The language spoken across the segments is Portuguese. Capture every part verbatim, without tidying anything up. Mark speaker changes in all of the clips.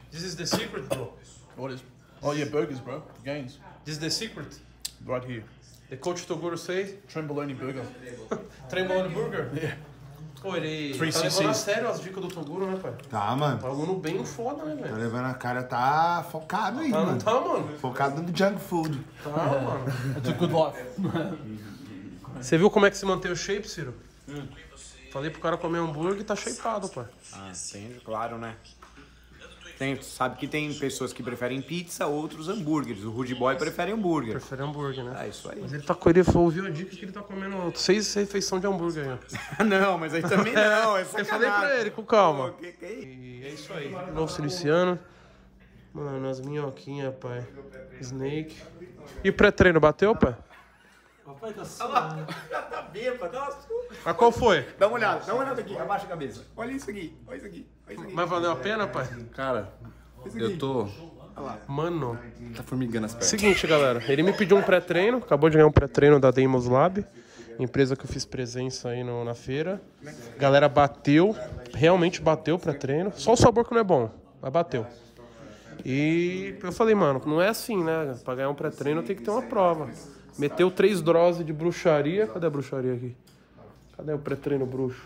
Speaker 1: This is the secret, bro.
Speaker 2: What is? Oh yeah, burgers, bro. Gains.
Speaker 1: This is the secret.
Speaker 2: Right here.
Speaker 1: The coach Toguro say.
Speaker 2: Tremboloni burger.
Speaker 1: Tremboloni burger?
Speaker 2: Yeah.
Speaker 1: Pô, ele
Speaker 2: Three
Speaker 1: tá
Speaker 2: C
Speaker 1: levando a
Speaker 2: Cs.
Speaker 1: sério as dicas do Toguro, né, pai?
Speaker 3: Tá, mano.
Speaker 1: Tá aluno bem foda, né,
Speaker 3: Tá
Speaker 1: velho?
Speaker 3: levando a cara, tá focado aí,
Speaker 1: Tá, não
Speaker 3: mano.
Speaker 1: tá, mano?
Speaker 3: Focado no junk food.
Speaker 1: Tá, mano.
Speaker 2: It's a good life.
Speaker 1: Você viu como é que se mantém o shape, Ciro? Hum. Falei pro cara comer hambúrguer e tá shapeado, pai.
Speaker 4: Ah, entende? Claro, né? Tem, sabe que tem pessoas que preferem pizza, outros hambúrgueres. O Rude Boy prefere hambúrguer.
Speaker 1: Prefere hambúrguer, né?
Speaker 4: É isso aí.
Speaker 1: Mas ele tá com ele, ouviu a dica que ele tá comendo seis refeições de hambúrguer aí, ó.
Speaker 4: Não, mas aí também não, é
Speaker 1: Eu
Speaker 4: sacanagem.
Speaker 1: falei pra ele, com calma.
Speaker 4: Pô, que que é isso?
Speaker 1: E é isso aí. Novo siliciano. Mano, as minhoquinhas, pai. Snake. E o pré-treino, bateu, pai?
Speaker 4: Papai tá suando. Tá bêbado, nossa.
Speaker 1: Mas qual foi?
Speaker 4: Dá uma olhada, dá uma olhada aqui, abaixa a cabeça. Olha isso aqui, olha isso aqui, olha isso aqui.
Speaker 1: Mas valeu a pena, pai?
Speaker 5: Cara, eu tô...
Speaker 1: Mano.
Speaker 5: Tá formigando as pernas.
Speaker 1: Seguinte, galera. Ele me pediu um pré-treino. Acabou de ganhar um pré-treino da Demos Lab. Empresa que eu fiz presença aí no, na feira. Galera bateu. Realmente bateu o pré-treino. Só o sabor que não é bom. Mas bateu. E eu falei, mano, não é assim, né? Pra ganhar um pré-treino tem que ter uma prova. Meteu três doses de bruxaria. Cadê a bruxaria aqui? Cadê o pré-treino bruxo?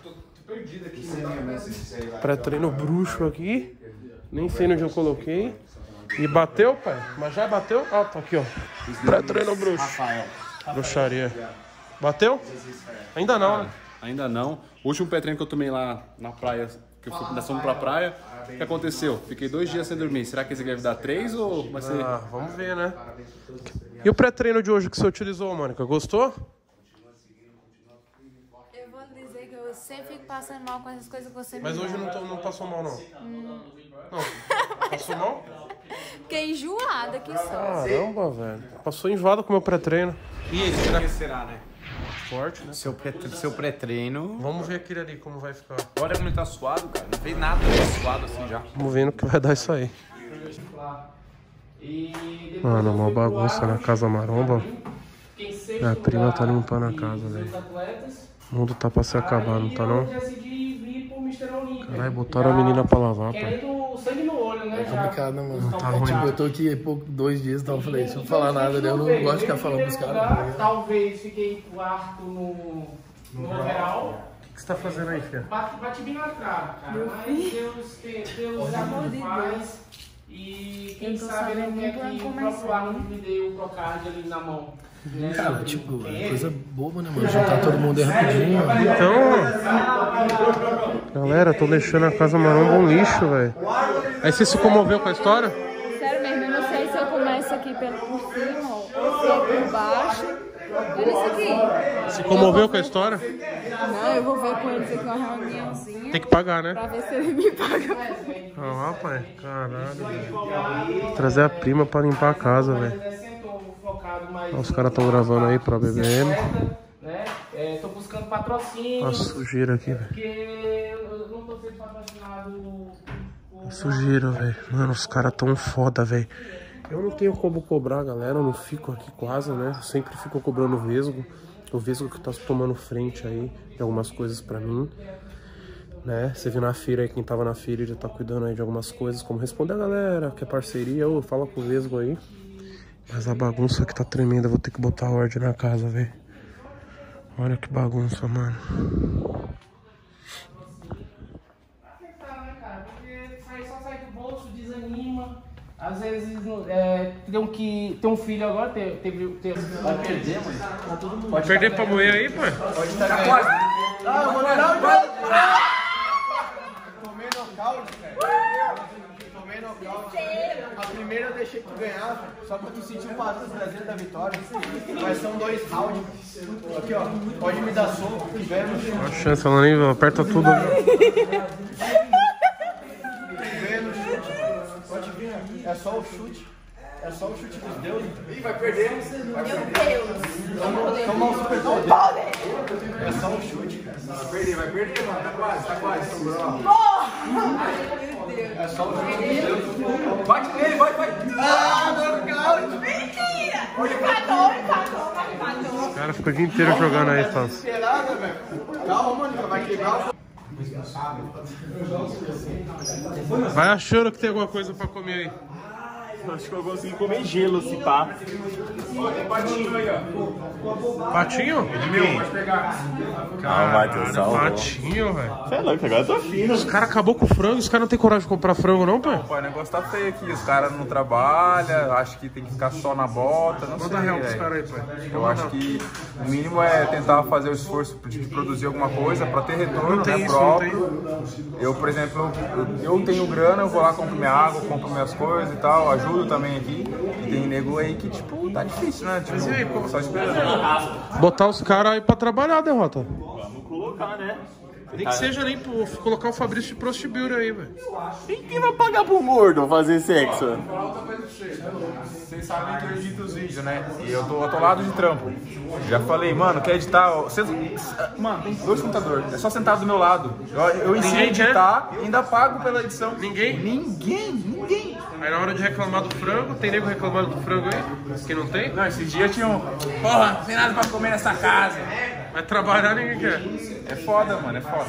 Speaker 1: Pré-treino bruxo aqui. Nem sei onde eu coloquei. E bateu, pai? Mas já bateu? Ó, tá aqui, ó. Pré-treino bruxo.
Speaker 4: Rafael.
Speaker 1: Bruxaria. Bateu? Ainda não, né?
Speaker 5: Ainda não. O último pré-treino que eu tomei lá na praia, que eu fui fomos pra praia, o que aconteceu? Fiquei dois dias sem dormir. Será que esse aqui vai dar três ou vai ser...
Speaker 1: Ah, vamos ver, né? E o pré-treino de hoje que você utilizou, Mônica? Gostou?
Speaker 6: Eu vou dizer que eu sempre fico passando mal com essas coisas que você
Speaker 1: Mas
Speaker 6: me
Speaker 1: hoje
Speaker 6: dá.
Speaker 1: não, tô- não passou mal, não. Não. Passou mal?
Speaker 6: Fiquei enjoada aqui só.
Speaker 1: Caramba, velho. Passou enjoada com o meu pré-treino. E ele, será
Speaker 4: O que será, né?
Speaker 1: forte, né?
Speaker 4: Seu pré- seu pré-treino...
Speaker 1: Vamos ver aquele ali, como vai ficar.
Speaker 4: Olha como ele tá suado, cara. Não fez nada, tá suado assim já.
Speaker 1: Vamos ver no que vai dar isso aí. Mano, uma bagunça na casa maromba. Minha prima tá limpando a casa, velho. O mundo tá pra se acabar, não tá não? Caralho, botaram a menina pra lavar, pai.
Speaker 7: É complicado, né, mano?
Speaker 1: Tá
Speaker 7: É,
Speaker 1: ruim.
Speaker 7: tipo, eu tô aqui há pouco, dois dias, então eu falei, se eu não falar nada, né, eu não gosto de ficar falando pros caras. Tá ligado?
Speaker 8: Talvez fiquei em quarto no, no overall.
Speaker 1: O que você tá fazendo aí, filha?
Speaker 8: Bati, bati bem na trave, cara. Mas Deus, Deus, Deus
Speaker 6: amor de
Speaker 8: faz. E quem
Speaker 6: Eu tô
Speaker 8: sabe ele
Speaker 6: sabendo
Speaker 8: quer
Speaker 6: muito
Speaker 8: que o
Speaker 6: começar.
Speaker 8: próprio árbitro me dê o Procard ali na mão. Né?
Speaker 7: Cara, tipo, é coisa boba, né, mano? Juntar todo mundo aí rapidinho, mano.
Speaker 1: Então, galera, tô deixando a casa maromba um lixo, velho. Aí você se comoveu com a história?
Speaker 6: Sério mesmo, eu não sei se eu começo aqui pelo por cima ou se é por baixo. Olha isso aqui.
Speaker 1: Se comoveu com a história?
Speaker 6: Não, eu vou ver com eles aqui uma reuniãozinha.
Speaker 1: Tem que pagar, né?
Speaker 6: Pra ver se ele me paga.
Speaker 1: Ah, rapaz, caralho, velho. Trazer a prima pra limpar a casa, velho. Os caras tão gravando aí pra B B M.
Speaker 8: Né? É, tô buscando patrocínio.
Speaker 1: Olha a sujeira aqui, velho.
Speaker 8: Porque eu não tô sendo patrocinado.
Speaker 1: A sujeira, velho. Mano, os caras tão foda, velho. Eu não tenho como cobrar, galera. Eu não fico aqui quase, né? Eu sempre fico cobrando o Vesgo. O Vesgo que tá tomando frente aí de algumas coisas pra mim. Né? Você viu na feira aí, quem tava na feira já tá cuidando aí de algumas coisas. Como responder a galera, que é parceria. Ô, fala com o Vesgo aí. Mas a bagunça aqui tá tremenda. Eu vou ter que botar ordem na casa, velho. Olha que bagunça, mano.
Speaker 8: Só sai do bolso, desanima. Às vezes é, tem, um que, tem um filho agora, teve. teve, teve vai perder, mãe? Tá todo mundo.
Speaker 1: Pode perder pra moer aí, pai?
Speaker 8: Pode estar quase.
Speaker 3: Ah, eu vou não, vai! Tomei nocaute, velho. Tomei nocaute. A primeira eu deixei tu ganhar, só pra tu sentir o passo traseiro da vitória. Mas são dois rounds. Aqui, ó. Pode me dar soco, se tiver no chão.
Speaker 1: Olha a chance, ela nem aperta tudo.
Speaker 3: Pode vir aqui. É só o chute. É só o chute dos deuses. Ih, vai perder. Vai
Speaker 6: Meu
Speaker 3: perder.
Speaker 6: Deus.
Speaker 3: Toma, toma um super poder. É só um chute, cara. Vai perder, vai perder, mano. Tá quase, tá quase. Sobrou. É só o chute dos deuses. Bate nele, vai, vai. Ah, nocaute.
Speaker 6: Mentira. Empatou, empatou, mas empatou.
Speaker 1: O cara fica o dia inteiro jogando aí, Fans.
Speaker 3: Desesperada, velho. Calma, mano. Vai quebrar o...
Speaker 1: Vai achando que tem alguma coisa pra comer aí.
Speaker 9: Acho que eu consigo comer gelo, se pá.
Speaker 2: Patinho aí, ó.
Speaker 1: Patinho?
Speaker 9: Não vai ter salvo.
Speaker 1: Patinho, velho.
Speaker 9: Você é louco, agora eu tô fino.
Speaker 1: Os caras acabou com o frango, os caras não tem coragem de comprar frango não, pai?
Speaker 10: Pô, o negócio tá feio aqui, os caras não trabalham, acho que tem que ficar só na bota, não
Speaker 1: Manda
Speaker 10: sei,
Speaker 1: real pros
Speaker 10: velho.
Speaker 1: caras aí, pai.
Speaker 10: Eu acho que o mínimo é tentar fazer o esforço de produzir alguma coisa pra ter retorno,
Speaker 1: Não tem
Speaker 10: né,
Speaker 1: isso,
Speaker 10: próprio. Eu, por exemplo, eu, eu tenho grana, eu vou lá, compro minha água, compro minhas coisas e tal, ajudo também aqui. E tem nego aí que, tipo, tá difícil, né? Tipo,
Speaker 1: Mas e aí, pô?
Speaker 10: só esperando.
Speaker 1: Botar os caras aí pra trabalhar, Derrota.
Speaker 9: Vamos colocar, né?
Speaker 1: Nem que seja nem pro, colocar o Fabrício de prostituir aí, velho.
Speaker 9: E quem vai pagar pro gordo fazer sexo?
Speaker 10: Vocês sabem que eu edito os vídeos, né? E eu tô atolado de trampo. Já falei, mano, quer editar? Você... Mano, tem dois computadores. É só sentar do meu lado. Eu, eu ensino a
Speaker 1: Ninguém quer?
Speaker 10: editar e ainda pago pela edição.
Speaker 1: Ninguém?
Speaker 10: Ninguém, ninguém.
Speaker 1: Aí na hora de reclamar do frango, tem nego reclamando do frango aí? Que não tem?
Speaker 10: Não, esses dias tinha um... Porra, não tem nada pra comer nessa casa.
Speaker 1: Vai trabalhar, ninguém quer.
Speaker 10: É foda, mano, é foda.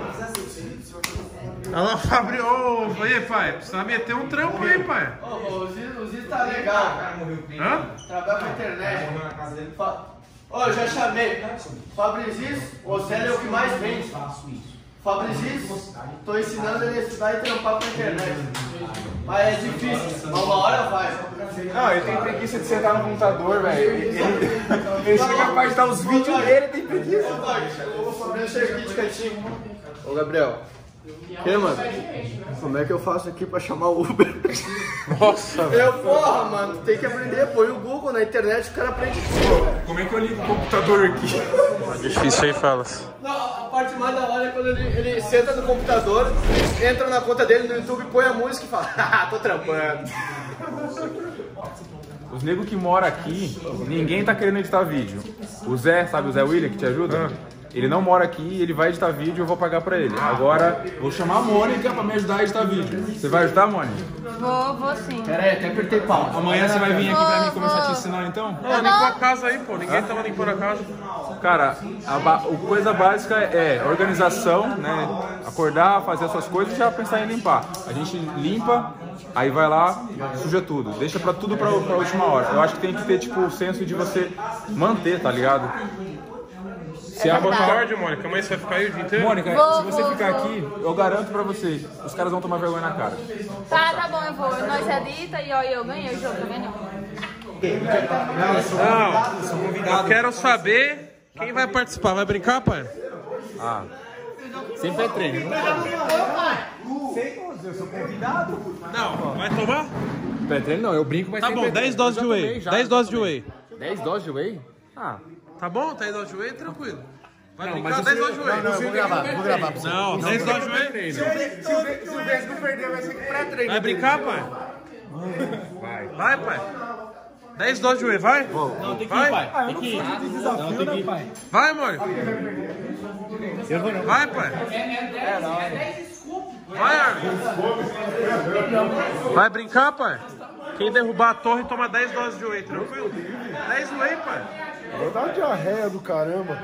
Speaker 1: Olha lá, Fabrício. Ô, aí, pai, precisa meter um trampo aí, pai.
Speaker 3: Ô, o Ziz, o Ziz tá legal.
Speaker 1: Hã?
Speaker 3: Trabalha com a internet. Fa... Ô, eu já chamei. Fabrizis, o Célio é o que mais vende. Fabrizis, tô ensinando ele a estudar e trampar com a internet. Mas é difícil, mas uma hora vai.
Speaker 10: Não, ele tem preguiça de sentar no computador, velho. Ele, ele, ele chega pra editar os vídeos dele, tem preguiça.
Speaker 3: Ô, Fabrício, aqui de cantinho. Ô, Gabriel. E, mano? Como é que eu faço aqui pra chamar o Uber?
Speaker 1: Nossa, velho.
Speaker 3: Eu, porra, mano, tem que aprender. Põe o Google na internet, o cara aprende tudo.
Speaker 10: Como é que eu ligo o computador aqui?
Speaker 1: Tá difícil aí, Falas.
Speaker 3: Não, a parte mais da hora é quando ele, ele senta no computador, entra na conta dele no YouTube, põe a música e fala, haha, tô trampando.
Speaker 10: Os negros que moram aqui, ninguém tá querendo editar vídeo. O Zé, sabe o Zé William que te ajuda? Ele não mora aqui, ele vai editar vídeo e eu vou pagar pra ele. Agora, vou chamar a Mônica pra me ajudar a editar vídeo. Você vai ajudar, Mônica?
Speaker 6: Vou, vou sim.
Speaker 3: Pera aí, até apertei pau.
Speaker 10: Amanhã você vai vir aqui pra mim começar a te
Speaker 6: Vou.
Speaker 10: ensinar então?
Speaker 1: Não, limpou a casa aí, pô. Ninguém tava limpando a casa.
Speaker 10: Cara, a ba- a coisa básica é organização, né? Acordar, fazer as suas coisas e já pensar em limpar. A gente limpa, aí vai lá, suja tudo. Deixa pra tudo pra, pra última hora. Eu acho que tem que ter, tipo, o senso de você manter, tá ligado? Se a
Speaker 6: verdade.
Speaker 1: Acorde, Mônica. Amanhã você vai ficar aí o dia inteiro?
Speaker 10: Mônica,
Speaker 6: Vou,
Speaker 10: se você
Speaker 6: vou,
Speaker 10: ficar
Speaker 6: vou.
Speaker 10: aqui, eu garanto pra você, os caras vão tomar vergonha na cara.
Speaker 6: Tá, tá bom, eu vou. Nós edita e ó, eu ganhei o jogo, tá vendo?
Speaker 1: Não, eu quero saber quem vai participar. Vai brincar, pai?
Speaker 10: Ah,
Speaker 5: Sempre é treino.
Speaker 1: Não, vai tomar?
Speaker 5: Pré-treino não, eu brinco, mas
Speaker 1: Tá
Speaker 5: sem
Speaker 1: bom,
Speaker 5: pré-treino.
Speaker 1: dez doses de
Speaker 5: Eu já
Speaker 1: whey.
Speaker 5: tomei, já,
Speaker 1: dez
Speaker 5: já
Speaker 1: doses de
Speaker 5: tomei.
Speaker 1: whey.
Speaker 5: dez doses de whey? Ah,
Speaker 1: Tá bom? dez doses de whey, tranquilo. Vai
Speaker 5: não,
Speaker 1: brincar,
Speaker 5: mas
Speaker 1: dez
Speaker 5: isso-
Speaker 1: doses de whey.
Speaker 5: não, não, vou gravar, vou gravar pra você.
Speaker 1: Não, dez doses de whey.
Speaker 3: Se o Vesgo perder, vai ser pré-treino.
Speaker 1: Vai brincar, pai? Vai. Vai, pai. dez doses de whey, vai? Não, tem que ir, pai. Tem que ir. Não, tem que ir, pai. Vai, Mônica. Vai, pai. Vai, Armin. Vai brincar, pai? Quem derrubar a torre toma dez doses de whey, tranquilo? dez whey, pai.
Speaker 11: Vou dar uma diarreia do caramba.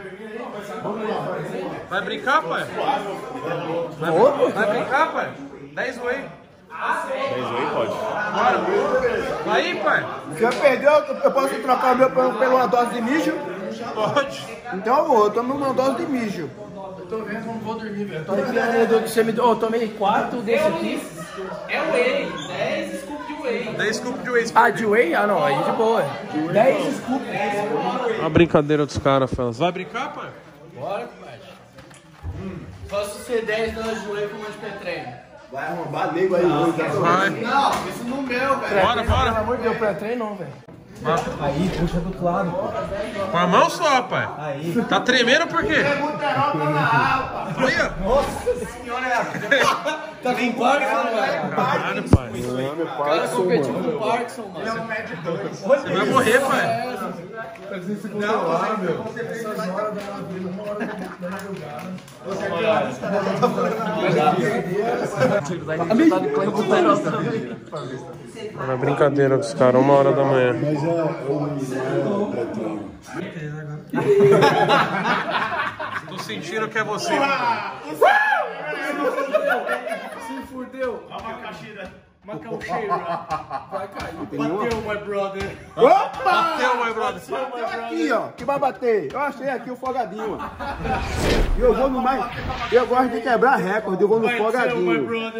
Speaker 1: Vai brincar, pai? Vai, vai brincar, pai? dez whey.
Speaker 9: dez whey pode.
Speaker 1: Bora. Aí, pai?
Speaker 11: Se eu perder, eu posso trocar o meu por por uma dose de mijo?
Speaker 1: Pode.
Speaker 11: Então eu vou, eu tomo uma dose de mijo.
Speaker 8: Eu tô vendo, não vou dormir, velho. Você me deu, oh, tomei quatro desse aqui. É whey, dez scoops de whey.
Speaker 1: dez scoops de whey.
Speaker 8: Ah, de whey? Ah, não, aí de boa. dez scoops.
Speaker 1: Uma brincadeira dos caras, Felas. Vai brincar, pai?
Speaker 8: Bora, pai. Só se ser dez doses de whey com um monte de pré-treino.
Speaker 11: Vai arrombar nego aí hoje.
Speaker 1: Vai.
Speaker 3: Não, isso no meu, velho.
Speaker 1: Bora,
Speaker 8: Pelo
Speaker 1: bora.
Speaker 8: amor de Deus, pré-treino não, velho.
Speaker 3: Aí, puxa do outro lado, pô.
Speaker 1: Com a mão só, pai.
Speaker 3: Aí.
Speaker 1: Tá tremendo por quê? Olha.
Speaker 3: Nossa senhora, tá com Parkinson, velho.
Speaker 1: Caralho, pai.
Speaker 8: O cara competiu com o Parkinson, mano.
Speaker 1: Você vai morrer, pai. É brincadeira dos caras, uma hora da manhã.
Speaker 11: Mas é.
Speaker 1: Tô sentindo que é você.
Speaker 7: Se fudeu.
Speaker 9: Dá uma caixinha.
Speaker 7: Macaxeira. Vai cair.
Speaker 3: Bateu, my brother.
Speaker 11: Opa!
Speaker 1: Bateu, my brother.
Speaker 11: Bateu aqui, ó. Que vai bater. Eu achei aqui o folgadinho. E eu vou no mais... Eu gosto de quebrar recorde. Eu vou no folgadinho. Eu vou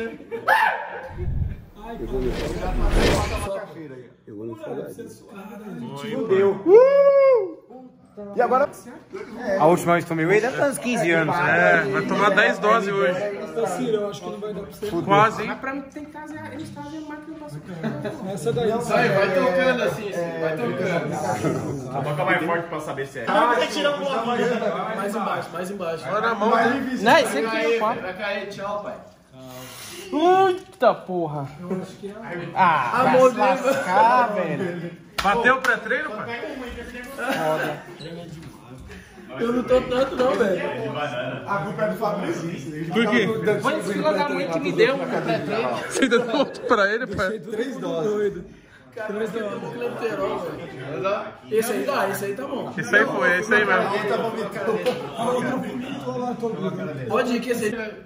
Speaker 11: no folgadinho. Fudeu. Uh! E agora...
Speaker 4: A última vez que tomei whey deve estar uns quinze anos.
Speaker 1: É, vai tomar dez doses hoje.
Speaker 7: Eu acho que não vai dar pra você.
Speaker 1: Quase, hein?
Speaker 8: Mas pra mim tem que fazer, eles fazem a máquina pra açúcar.
Speaker 7: Essa daí.
Speaker 3: Vai, vai tocando assim, vai tocando.
Speaker 9: A boca mais forte pra saber se é.
Speaker 7: Mais embaixo, mais embaixo.
Speaker 1: Olha na mão.
Speaker 8: Não, isso aqui é o papo.
Speaker 3: Vai cair, tchau, pai.
Speaker 8: Eita porra. Ah,
Speaker 7: Amor
Speaker 8: vai se lascar, velho.
Speaker 1: Bateu o pré-treino, pai?
Speaker 7: Eu não tô tanto não, velho.
Speaker 11: A culpa é do Fabrício.
Speaker 1: Por quê?
Speaker 8: Foi esse filho da mãe que me deu um pré-treino.
Speaker 1: Você ainda deu outro pra ele, pai?
Speaker 7: Três doses. Doido. Três doses. Clenterol, velho. Esse aí dá, esse aí tá bom.
Speaker 1: Esse aí foi, esse aí mesmo.
Speaker 7: Pode ir que esse aí...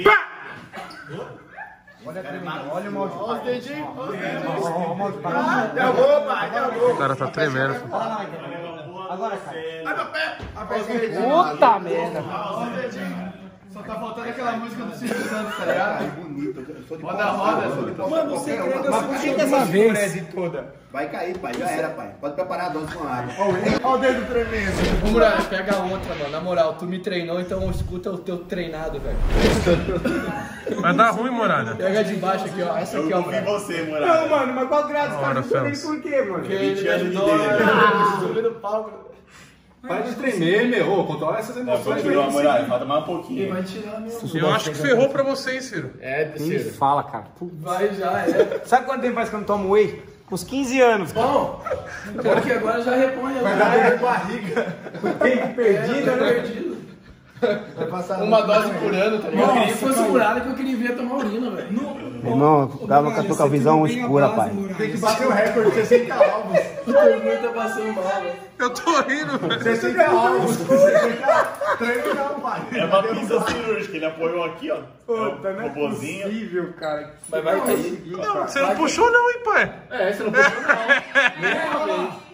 Speaker 3: Olha o mal. Olha os dedinhos.
Speaker 11: Derrubou, pai. Derrubou.
Speaker 1: O cara tá tremendo, filho.
Speaker 3: Agora cai. Ai, meu pé.
Speaker 8: Puta merda.
Speaker 3: Só tá faltando aquela música do Silvio Santos, tá ligado? Roda, roda.
Speaker 7: Mano, o segredo é
Speaker 3: Mas
Speaker 7: você
Speaker 3: essa vez toda.
Speaker 11: Vai cair, pai. Já era, pai. Pode preparar a dose com água.
Speaker 3: Olha o dedo tremendo.
Speaker 7: Ô, Muralha, pega outra, mano. Na moral, tu me treinou, então escuta o teu treinado, velho.
Speaker 1: Vai dar ruim, Muralha.
Speaker 7: Pega de baixo aqui, ó. Essa aqui, ó.
Speaker 9: Eu vi você, Muralha.
Speaker 3: Não, mano, mas qual graça?
Speaker 1: Ora, Fels.
Speaker 3: Por quê, mano?
Speaker 7: Porque ele me
Speaker 9: anos de
Speaker 7: ajudou a
Speaker 9: dedo.
Speaker 7: subir no palco.
Speaker 5: Para de tremer, meu. Ô, controla essas emoções.
Speaker 9: Continua, Muralha. Falta mais um pouquinho.
Speaker 7: Vai tirar meu...
Speaker 1: Eu acho que ferrou pra você, hein, Ciro?
Speaker 3: É, Ciro.
Speaker 4: Fala, cara.
Speaker 7: Vai já, é.
Speaker 4: Sabe quanto tempo faz que eu não tomo whey? Uns quinze anos.
Speaker 7: Bom, pior que agora já repõe.
Speaker 11: Vai dar dor de barriga. O tempo perdido,
Speaker 7: É,
Speaker 11: né?
Speaker 7: perdido.
Speaker 11: Vai passar
Speaker 3: Uma dose por ano, tá
Speaker 7: Eu
Speaker 3: ligado?
Speaker 7: queria que fosse Muralha que eu queria ver tomar urina, velho.
Speaker 11: Irmão, o cara nunca tô com a visão escura, pai.
Speaker 3: Tem que bater o recorde de sessenta alvos.
Speaker 7: O teu urina tá passando mal, velho.
Speaker 1: Eu tô rindo, velho.
Speaker 3: sessenta alvos. Treino não, pai.
Speaker 9: É uma pinça cirúrgica. Ele apoiou aqui, ó.
Speaker 3: Puta, não é
Speaker 9: Robozinho.
Speaker 3: possível, cara.
Speaker 7: Mas vai cair.
Speaker 1: Não, você não puxou não, hein, pai?
Speaker 7: É, você não puxou não.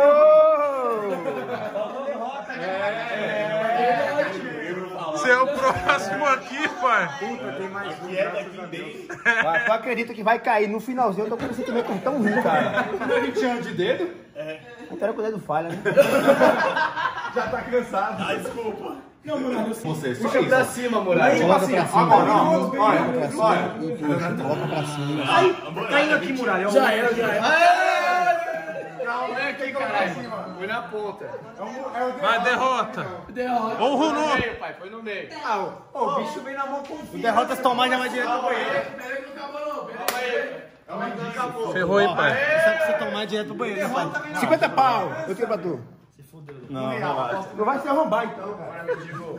Speaker 1: Você é o próximo aqui, pai.
Speaker 11: Pai, tu acredita que vai cair no finalzinho? Eu tô com um sentimento tão ruim, cara.
Speaker 5: Ele tinha de dedo?
Speaker 11: Eu quero que o dedo falha, né?
Speaker 3: Já tá cansado.
Speaker 9: Ah, desculpa.
Speaker 7: Não, Muralha,
Speaker 5: Você, só
Speaker 3: Puxa
Speaker 5: isso.
Speaker 3: pra cima, Muralha.
Speaker 11: Coloca pra cima.
Speaker 5: Agora, ó. Olha, olha.
Speaker 11: E puxa, coloca pra cima.
Speaker 4: Caindo aqui, Muralha.
Speaker 7: já era, já era.
Speaker 3: Não é aqui, caralho. Foi na ponta.
Speaker 1: Vai, derrota.
Speaker 7: Derrota.
Speaker 1: Ou runou.
Speaker 3: Pai, foi no meio.
Speaker 11: Ah, o, o bicho vem na mão com o derrota se tomar já vai direto pro banheiro.
Speaker 7: Peraí que não acabou não, peraí.
Speaker 1: Ferrou, hein, pai?
Speaker 11: Se você tomar direto pro banheiro, pai. cinquenta pau. Eu tiro pra tu.
Speaker 9: Não, relaxa.
Speaker 11: Não vai se arrombar então, cara.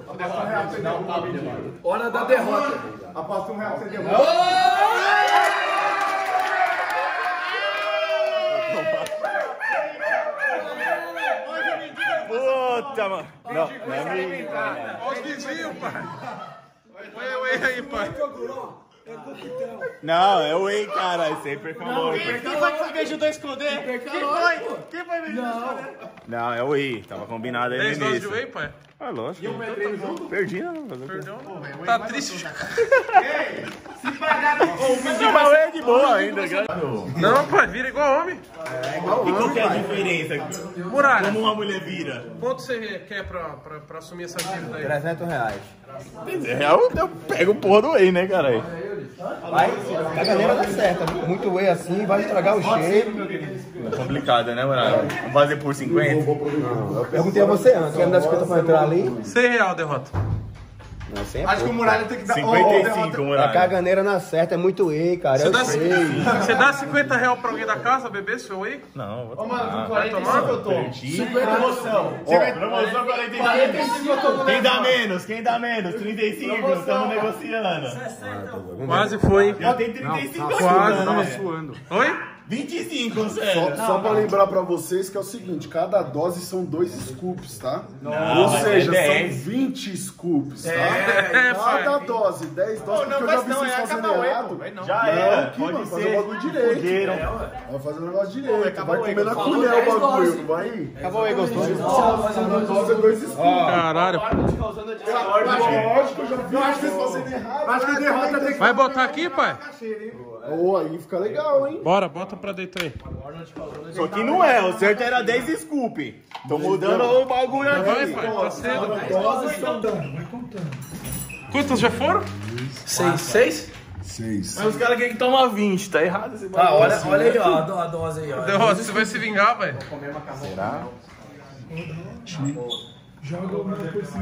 Speaker 7: Hora da derrota.
Speaker 11: Aposto um real que você derrota.
Speaker 9: Puta, mano. Não, não é minha.
Speaker 1: Olha os desvios, pai. Ué, ué, aí, pai.
Speaker 9: Não, é o whey, cara. Isso aí perca amor.
Speaker 3: Quem foi que me ajudou a esconder? Quem foi? Quem foi me ajudar a esconder?
Speaker 9: Não, é o whey. Tava combinado aí no
Speaker 1: dez doses de
Speaker 9: início.
Speaker 1: whey, pai?
Speaker 9: Ah, lógico. Perdi, não.
Speaker 1: Perdeu? Tá triste.
Speaker 3: Se pagar
Speaker 9: Não, mas o whey é de boa ainda.
Speaker 1: Não, pai, vira igual homem.
Speaker 9: E qual que é a diferença?
Speaker 1: Muralha,
Speaker 9: Como uma mulher vira?
Speaker 1: quanto você quer pra, pra, pra assumir essa dívida aí?
Speaker 11: trezentos reais.
Speaker 9: É real, eu pego o porra do whey, né, caralho?
Speaker 11: Vai, a galera dá certo. Muito whey assim, vai estragar o shape.
Speaker 9: É complicado, né, mano? Vamos fazer por cinquenta?
Speaker 11: Eu perguntei a você antes, quer me dar cinquenta pra entrar ali?
Speaker 1: cem real, derrota.
Speaker 11: Não, sem
Speaker 3: Acho que o Muralha tem que dar...
Speaker 9: cinquenta e cinco,
Speaker 11: A
Speaker 9: Muralha.
Speaker 11: caganeira na certa é muito whey, cara.
Speaker 1: Você
Speaker 11: Eu
Speaker 1: dá,
Speaker 11: sei.
Speaker 1: você dá cinquenta real pra alguém da casa beber seu whey?
Speaker 9: Não, vou
Speaker 3: Ô, mano, com
Speaker 9: tomar.
Speaker 3: quarenta e cinco eu tô.
Speaker 9: Perdi.
Speaker 3: Promoção.
Speaker 9: Promoção quarenta e
Speaker 3: quarenta e
Speaker 9: cinco.
Speaker 3: cinco eu tô.
Speaker 9: Quem dá menos? Quem dá menos? trinta e cinco, estamos negociando.
Speaker 1: Quase foi.
Speaker 9: Já tem trinta e cinco.
Speaker 1: Quase.
Speaker 9: né?
Speaker 1: Oi?
Speaker 9: vinte e cinco, sério.
Speaker 12: Só, só pra lembrar pra vocês que é o seguinte, cada dose são dois scoops, tá?
Speaker 9: Não,
Speaker 12: Ou seja,
Speaker 9: é
Speaker 12: são vinte scoops, tá?
Speaker 3: É,
Speaker 12: cada dose, dez doses,
Speaker 3: Não,
Speaker 12: porque eu já vi
Speaker 3: não,
Speaker 12: vocês
Speaker 3: é
Speaker 12: fazendo
Speaker 3: acabar o
Speaker 12: errado.
Speaker 3: erro, não.
Speaker 9: Já
Speaker 12: Não,
Speaker 9: era,
Speaker 12: aqui,
Speaker 9: pode
Speaker 12: mano,
Speaker 9: ser.
Speaker 12: fazer o bagulho direito.
Speaker 9: Fuderam.
Speaker 12: Vai fazer o negócio direito,
Speaker 3: acabou
Speaker 12: vai
Speaker 3: o
Speaker 12: comer na
Speaker 3: erro.
Speaker 12: colher o
Speaker 3: Falou
Speaker 12: bagulho,
Speaker 3: dez
Speaker 12: não vai?
Speaker 3: Acabou aí, gostoso.
Speaker 12: Cada dose é dois scoops.
Speaker 1: Caralho.
Speaker 12: Lógico, eu já vi vocês fazendo errado.
Speaker 3: Acho que a derrota tem que...
Speaker 1: Vai botar aqui, pai?
Speaker 12: Ô, aí fica legal, hein?
Speaker 1: Bora, bota pra dentro aí.
Speaker 9: Só que não é, o certo era dez scoop. Tô mudando o bagulho
Speaker 1: Vai,
Speaker 9: aqui.
Speaker 1: pai, tá cedo.
Speaker 12: Doses são
Speaker 1: Quantas já foram?
Speaker 3: Seis, seis?
Speaker 12: seis.
Speaker 9: Mas os caras querem que toma vinte, tá errado esse bagulho.
Speaker 3: Ah, olha, olha aí, ó, a do- a dose aí, ó.
Speaker 1: Derrota, você vai se vingar, velho.
Speaker 9: Será?
Speaker 7: Joga o meu por cima.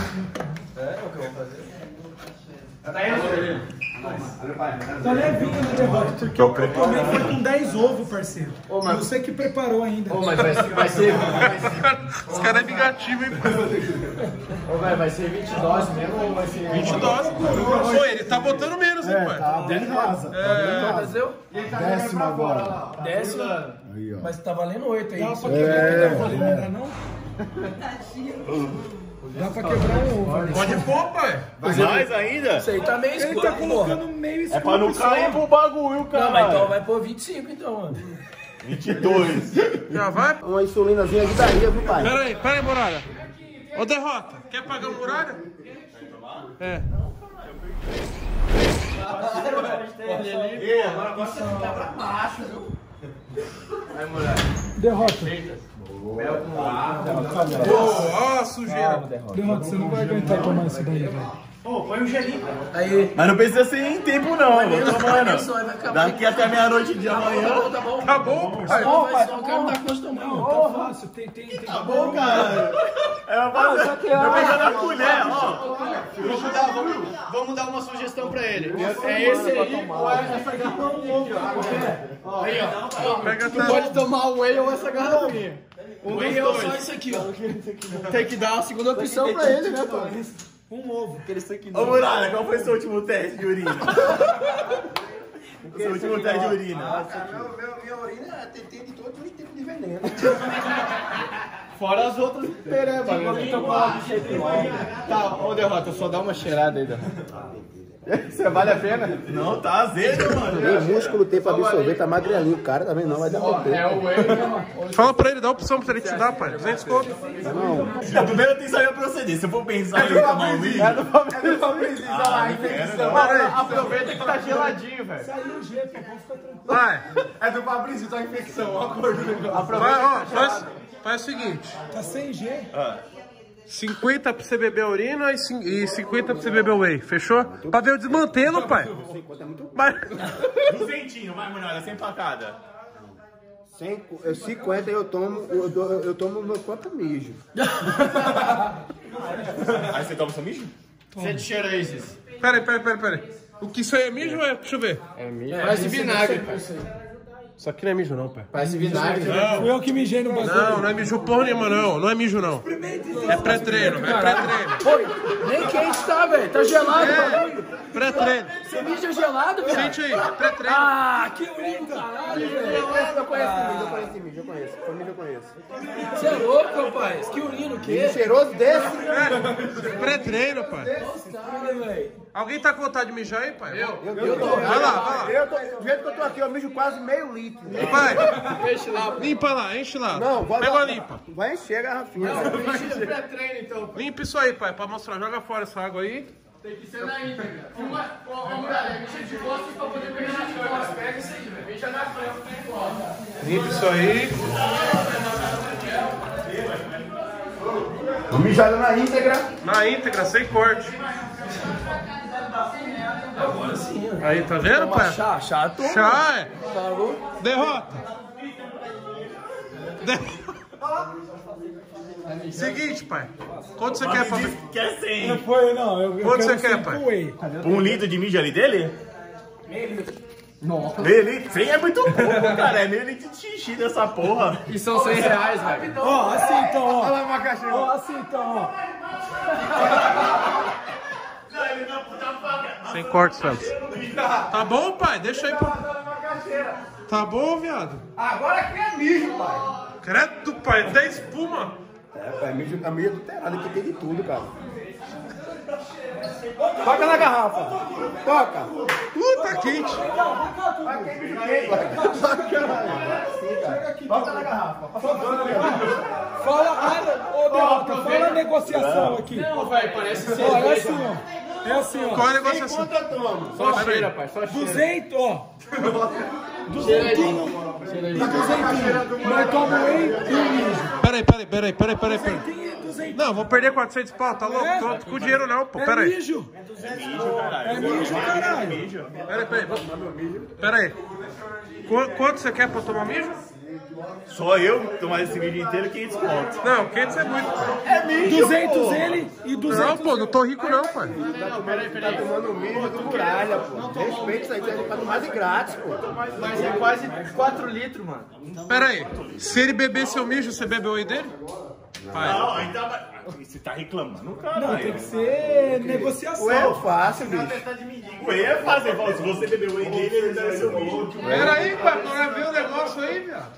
Speaker 7: Tá levinho na derrota, porque o que eu tomei foi com dez ovos, parceiro. Você que preparou ainda.
Speaker 3: Ô, mas vai ser... Vai ser
Speaker 1: Os caras é vingativo, hein?
Speaker 3: ô, velho, vai ser vinte doses mesmo ou vai ser...
Speaker 1: vinte doses. Pô, ele tá botando menos, hein,
Speaker 12: É,
Speaker 1: pai?
Speaker 12: tá bem rasa. Tá bem rasa.
Speaker 3: Fazer
Speaker 12: Décimo agora.
Speaker 3: décimo,
Speaker 12: Aí, ó.
Speaker 3: mas tá valendo oito aí.
Speaker 7: Dá pra quebrar que tá valendo, não dá não? Dá pra quebrar um ovo.
Speaker 1: Pode pôr, pai.
Speaker 9: Mais ainda?
Speaker 3: Isso aí tá meio
Speaker 7: Ele
Speaker 3: escuro,
Speaker 7: tá
Speaker 3: porra.
Speaker 7: colocando meio
Speaker 9: É pra não cair pro bagulho, cara.
Speaker 3: Não, mas então vai pôr vinte e cinco então, mano.
Speaker 9: vinte e dois.
Speaker 1: Já vai?
Speaker 11: Uma insulinazinha ajudaria, viu, pai?
Speaker 1: Pera aí, pera aí, Muralha. Ô, Derrota, quer pagar o Muralha? É.
Speaker 7: Derrota.
Speaker 1: Ó, a sujeira.
Speaker 7: Derrota, você não vai aguentar tomar isso daí, velho.
Speaker 3: Aí.
Speaker 9: Mas não precisa ser em tempo, não. Eu vou tomando.
Speaker 3: Só vai acabar.
Speaker 9: Daqui até meia-noite de amanhã.
Speaker 3: Tá bom?
Speaker 1: Tá bom, pai?
Speaker 3: Não, vai só o cara não tá acostumado.
Speaker 7: Tá fácil, tem, tem, tem.
Speaker 9: Tá bom, cara. É uma coisa. Eu pego na colher, ó.
Speaker 3: Vamos dar, vamos, vamos dar uma sugestão pra ele. É esse aí, ou é essa garrafinha. Aí, ó.
Speaker 1: Pega
Speaker 3: Tu pode tomar o whey ou essa garrafinha. Um whey ou só isso aqui, ó. Tem que dar a segunda opção pra ele, né, pô?
Speaker 7: Um ovo.
Speaker 9: Ô, Muralha, qual foi o seu último teste de urina? O seu último teste de urina.
Speaker 11: Minha urina tem de todos os tipos de veneno.
Speaker 3: Fora as outras perebas, né? Tá, ô Derrota, só dá uma cheirada aí, Derrota. Você vale a pena?
Speaker 9: Não, tá azedo, mano.
Speaker 11: Tem músculo, tem pra absorver, tá magrelinho. O cara também não vai dar pra ter.
Speaker 3: É o whey,
Speaker 1: Fala pra ele, dá a opção pra ele te dar, pai. duzentos conto.
Speaker 11: Não.
Speaker 9: Primeiro eu tenho que saber proceder. Se eu for pensar em tomar um whey...
Speaker 3: É do Fabrício, olha lá, infecção. Aproveita que tá geladinho, velho.
Speaker 7: Saiu o jeito, pode ficar tranquilo.
Speaker 1: Vai.
Speaker 3: É do Fabrício, tá infecção, ó a cor do negócio.
Speaker 1: Vai, ó, faz, faz o seguinte.
Speaker 7: Tá sem G.
Speaker 1: cinquenta pra você beber a urina e cin- e cinquenta pra você beber o whey, fechou? Pra ver o desmantelo, pai. Mas...
Speaker 9: Duzentinho, vai, Muralha, sem facada.
Speaker 11: cinquenta eu tomo, eu, dou- eu tomo meu próprio mijo.
Speaker 9: Aí você toma seu mijo?
Speaker 3: Sente cheiro aí, Cis.
Speaker 1: Pera aí, pera aí, pera aí, pera aí. O que isso aí é mijo ou é? Deixa eu ver.
Speaker 3: Parece vinagre, pai.
Speaker 1: Isso aqui não é mijo não, pai.
Speaker 3: Parece vinagre.
Speaker 7: Fui eu que mijei no bagulho.
Speaker 1: Não, não é mijo porra nenhuma não. Não é mijo não. É pré-treino, é pré-treino.
Speaker 3: Oi, nem quente tá, velho. Tá gelado o bagulho.
Speaker 1: Pré-treino.
Speaker 3: Você mija gelado, velho?
Speaker 1: Sente aí, pré-treino.
Speaker 3: Ah, que urina, caralho, velho.
Speaker 11: Eu conheço mijo, eu conheço mijo, eu conheço. Por mijo eu conheço.
Speaker 3: Você é louco, rapaz? Que urina o quê?
Speaker 11: Cheiroso desse?
Speaker 1: É, pré-treino, pai.
Speaker 3: Caralho, velho.
Speaker 1: Alguém tá com vontade de mijar aí, pai? Eu.
Speaker 11: Eu, eu tô.
Speaker 1: Vai lá, vai lá.
Speaker 11: Eu tô, do jeito que eu tô aqui, eu mijo quase meio litro.
Speaker 1: Vai.
Speaker 3: Deixa lá.
Speaker 1: Limpa lá, enche lá.
Speaker 11: Não, vai
Speaker 1: Pega
Speaker 11: lá.
Speaker 1: uma limpa.
Speaker 11: Vai encher a garrafinha.
Speaker 3: Pré-treino, então.
Speaker 1: Limpa isso aí, pai, pra mostrar. Joga fora essa água aí.
Speaker 3: Tem que ser na íntegra. Uma, ó, ó, Muralha, mexa de costas pra poder mexer de costas. Pega isso aí, velho. Mexa na frente, né, costas.
Speaker 1: Limpa isso aí.
Speaker 11: Vou mijar na íntegra.
Speaker 1: Na íntegra, sem corte.
Speaker 3: Agora sim, ó.
Speaker 1: Aí, tá vendo, pai?
Speaker 3: Chá, chá, toma.
Speaker 1: Chá, é.
Speaker 3: Tá louco?
Speaker 1: Derrota. Derrota. Seguinte, pai. Quanto você quer pra ver?
Speaker 9: Quer cem.
Speaker 7: Não foi, não. Eu, eu
Speaker 1: Quanto
Speaker 7: quero
Speaker 1: você quer,
Speaker 7: cinco
Speaker 1: pai?
Speaker 7: whey.
Speaker 9: Um litro de mijo ali dele?
Speaker 3: Nossa.
Speaker 9: Meio litro? cem é muito pouco, cara. É meio litro de xixi dessa porra.
Speaker 3: E são cem reais, velho.
Speaker 7: Ó, assim então, ó.
Speaker 3: Olha lá, macaxinha.
Speaker 7: Ó, assim então, ó.
Speaker 1: Sem corte, Santos. Tá bom, pai? Deixa aí pra... Tá bom, viado?
Speaker 3: Agora aqui é mijo, pai.
Speaker 1: Credo, pai, até espuma.
Speaker 11: É, pai, mijo, a mijo adulterada aqui tem de tudo, cara. Toca na garrafa. Toca.
Speaker 1: Uh, tá quente.
Speaker 3: Toca na garrafa.
Speaker 7: Fala, ô Derrota, fala a negociação aqui.
Speaker 8: Não, velho, parece ser.
Speaker 7: Ó, é assim, ó. É assim, ó.
Speaker 1: Qual é a negociação?
Speaker 8: Só cheira, pai, só cheira.
Speaker 7: duzentos, ó. Duzentinho e duzentinho. Nós tomamos whey e um mijo.
Speaker 1: Peraí, peraí, peraí, peraí, peraí. peraí.
Speaker 7: Duzentinho e duzentinho.
Speaker 1: Não, vou perder quatrocentos pau, tá louco?
Speaker 7: É?
Speaker 1: Tô com dinheiro não, pô,
Speaker 7: É
Speaker 1: peraí.
Speaker 7: mijo. É mijo, caralho.
Speaker 1: Peraí, peraí. Peraí. Qu quanto você quer pra tomar mijo?
Speaker 9: Só eu tomar esse vídeo inteiro, quinhentos conto.
Speaker 1: Não, quinhentos é muito.
Speaker 9: É mijo,
Speaker 7: duzentos
Speaker 9: pô.
Speaker 7: ele e duzentos.
Speaker 1: Não, pô, não tô rico não, pai.
Speaker 11: Tá tomando mijo do muralha, pô. Respeita isso aí, você tá tomando de grátis, pô.
Speaker 3: Mas é quase quatro litros, mano.
Speaker 1: Peraí, se ele beber seu mijo, você bebe o whey dele? Pai.
Speaker 9: Não, aí tá... Você tá reclamando, cara.
Speaker 7: Não, tem que ser negociação.
Speaker 11: Ué, eu faço, bicho.
Speaker 9: O whey é fácil, ele fala, se você beber o whey dele, ele dá seu mijo.
Speaker 1: Peraí, pai, pra ver o negócio aí, viado.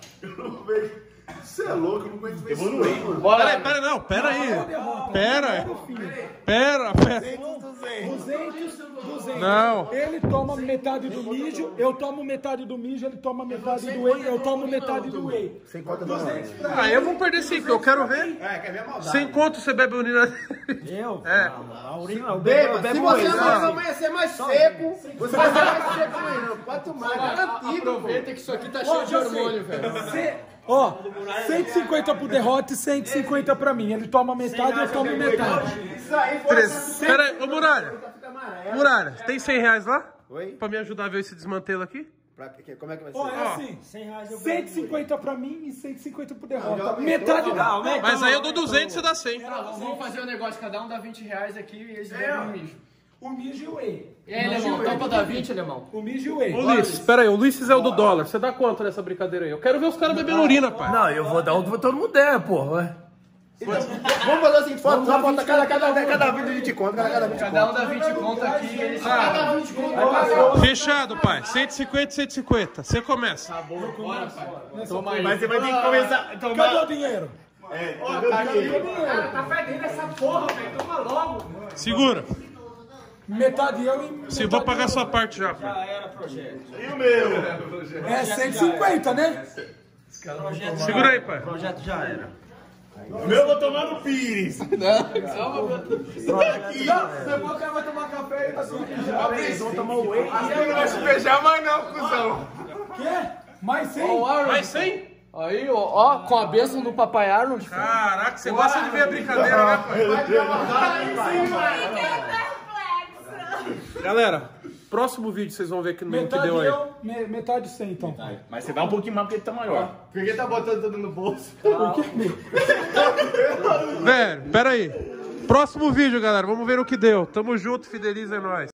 Speaker 12: Você é louco, eu não conheço
Speaker 9: Eu vou no whey.
Speaker 1: Peraí, peraí, não, peraí. Pera, pera, pera.
Speaker 7: duzentos, duzentos.
Speaker 1: Não.
Speaker 7: Ele toma metade do mijo, eu tomo metade do mijo, ele toma metade do whey, eu tomo metade do whey.
Speaker 11: Sem conta do nome.
Speaker 1: Ah, eu vou perder cinco, eu quero ver.
Speaker 11: É, quer ver a maldade.
Speaker 1: Sem conto você bebe a urina dele.
Speaker 7: Eu?
Speaker 1: É.
Speaker 7: A urina, eu
Speaker 11: Beba,
Speaker 7: bebo,
Speaker 11: se
Speaker 7: bebo
Speaker 11: você
Speaker 7: whey.
Speaker 11: amanhã amanhecer mais seco, você vai ser mais seco amanhã. Quanto mais, garantido, pô.
Speaker 8: Aproveita que isso aqui tá cheio de hormônio, velho.
Speaker 7: Cê- Ó, cento e cinquenta pro Derrota e cento e cinquenta pra mim. Ele toma metade, eu tomo metade.
Speaker 11: Isso aí foi
Speaker 1: Três. Peraí, ô Muralha. Muralha, tem cem reais lá?
Speaker 11: Oi?
Speaker 1: Pra me ajudar a ver esse desmantelo aqui?
Speaker 11: Pra quê? Como é que vai ser?
Speaker 7: Ó, é assim, cento e cinquenta pra mim e cento e cinquenta pro Derrota. Metade não.
Speaker 1: Mas aí eu dou duzentos e você dá cem.
Speaker 8: Vamos fazer um negócio, cada um dá vinte reais aqui e eles bebem um mijo.
Speaker 7: O mijo e o whey.
Speaker 8: E aí, Alemão, topa dar vinte, Alemão?
Speaker 7: O mijo e o whey.
Speaker 1: Ô Ulisses, pera aí, o Ulisses é o do dólar. Você dá quanto nessa brincadeira aí? Eu quero ver os caras bebendo urina, pai.
Speaker 3: Não, eu vou dar um pra todo mundo der, porra.
Speaker 11: Vamos fazer o seguinte, foto, só bota cada, cada, cada vídeo de conta, cada, cada vídeo de
Speaker 8: Cada um
Speaker 11: conta.
Speaker 8: dá vinte conto aqui e eles
Speaker 1: Fechado, pai. cento e cinquenta, cento e cinquenta. Você começa.
Speaker 8: Bora, pai. Toma aí.
Speaker 9: Mas você vai ter que começar a
Speaker 7: Cadê
Speaker 9: tomar...
Speaker 7: o dinheiro?
Speaker 9: É, cadê o dinheiro?
Speaker 8: Tá fedendo essa porra, velho. Toma logo.
Speaker 1: Segura.
Speaker 7: Metade eu e metade
Speaker 1: Se vou pagar
Speaker 7: eu.
Speaker 1: sua parte já, pai.
Speaker 9: E o meu?
Speaker 7: É cento e cinquenta, né?
Speaker 1: Segura aí, pai.
Speaker 9: O meu eu vou tomar no Pires.
Speaker 3: Depois o cara vai tomar café e tá assim. Eles vão tomar o whey.
Speaker 9: Não vai se beijar mais não, cuzão.
Speaker 7: Quê? Mais cem?
Speaker 1: Mais cem?
Speaker 8: Aí, ó, ó, com a bênção do Papai Arnold.
Speaker 1: Caraca, você gosta de ver a brincadeira, né, pai? Galera, próximo vídeo vocês vão ver que, no que
Speaker 7: Metade
Speaker 1: deu aí.
Speaker 7: eu, me- metade cem, então.
Speaker 9: Mas você dá um pouquinho mais porque ele tá maior.
Speaker 3: Por que tá botando tudo no bolso?
Speaker 1: Velho, pera aí. Próximo vídeo, galera. Vamos ver o que deu. Tamo junto, fideliza nós.